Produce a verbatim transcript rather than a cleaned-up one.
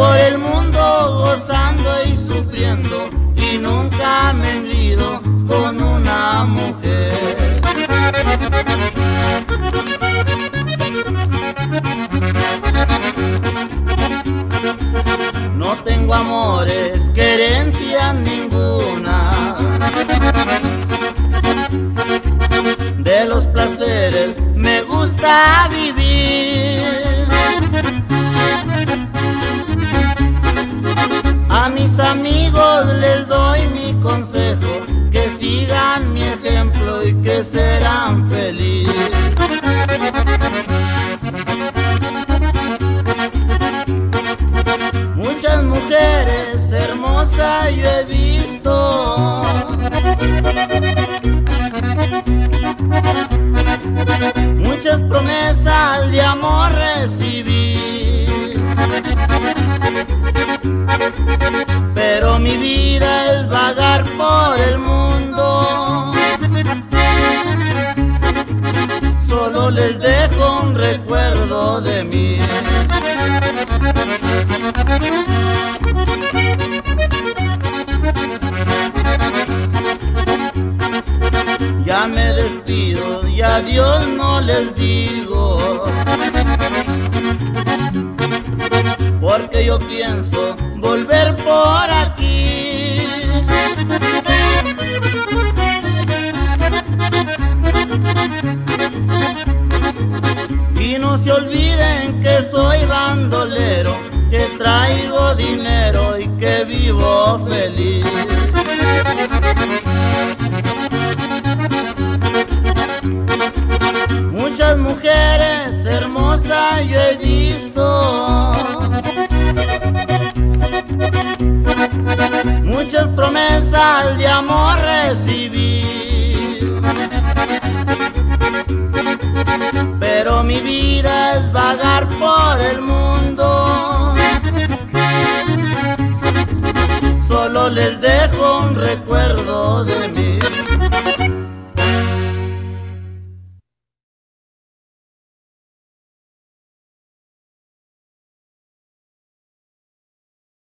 por el mundo gozando y sufriendo, y nunca me he hendido con una mujer. No tengo amores, querencia ninguna, de los placeres me gusta vivir. A mis amigos les doy mi consejo, que sigan mi ejemplo y que serán felices. Muchas mujeres hermosas yo he visto, muchas promesas de amor recibí, pero mi vida es vagar por el mundo. Solo les dejo un recuerdo de mí. Ya me despido y adiós no les digo, porque yo pienso volver por aquí. Y no se olviden que soy bandolero, que traigo dinero y que vivo feliz. Muchas mujeres hermosas yo he visto, muchas promesas de amor recibí, pero mi vida es vagar por el mundo. Solo les dejo un recuerdo de mí.